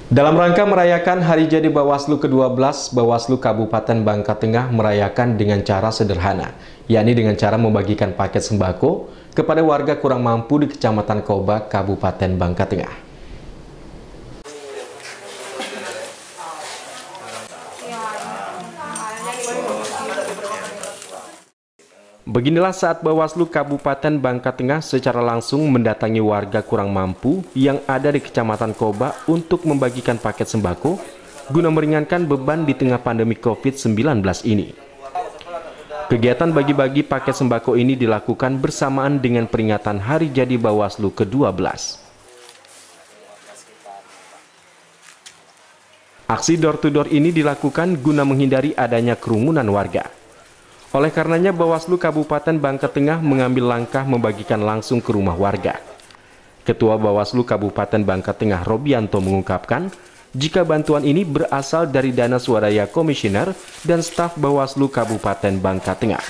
Dalam rangka merayakan Hari Jadi Bawaslu ke-12, Bawaslu Kabupaten Bangka Tengah merayakan dengan cara sederhana, yakni dengan cara membagikan paket sembako kepada warga kurang mampu di Kecamatan Koba, Kabupaten Bangka Tengah. Beginilah saat Bawaslu Kabupaten Bangka Tengah secara langsung mendatangi warga kurang mampu yang ada di Kecamatan Koba untuk membagikan paket sembako guna meringankan beban di tengah pandemi COVID-19 ini. Kegiatan bagi-bagi paket sembako ini dilakukan bersamaan dengan peringatan Hari Jadi Bawaslu ke-12. Aksi door-to-door ini dilakukan guna menghindari adanya kerumunan warga. Oleh karenanya, Bawaslu Kabupaten Bangka Tengah mengambil langkah membagikan langsung ke rumah warga. Ketua Bawaslu Kabupaten Bangka Tengah, Robianto, mengungkapkan, jika bantuan ini berasal dari dana swadaya komisioner dan staf Bawaslu Kabupaten Bangka Tengah.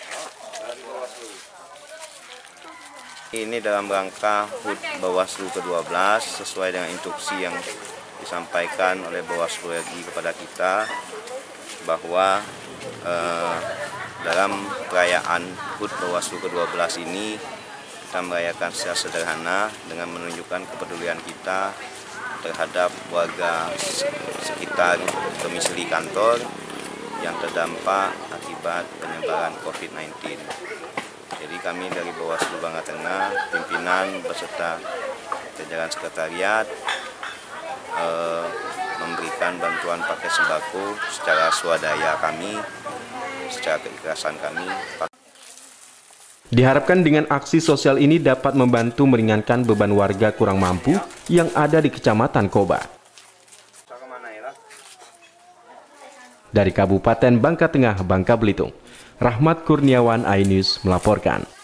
Ini dalam rangka HUT Bawaslu ke-12 sesuai dengan instruksi yang disampaikan oleh Bawaslu RI kepada kita bahwa dalam perayaan HUT Bawaslu ke-12 ini kita merayakan secara sederhana dengan menunjukkan kepedulian kita terhadap warga sekitar domisili kantor yang terdampak akibat penyebaran COVID-19. Jadi kami dari Bawaslu Bangka Tengah, pimpinan beserta jajaran sekretariat memberikan bantuan paket sembako secara swadaya kami, secara keikhlasan kami. Diharapkan dengan aksi sosial ini dapat membantu meringankan beban warga kurang mampu yang ada di Kecamatan Koba. Dari Kabupaten Bangka Tengah, Bangka Belitung, Rahmat Kurniawan, iNews melaporkan.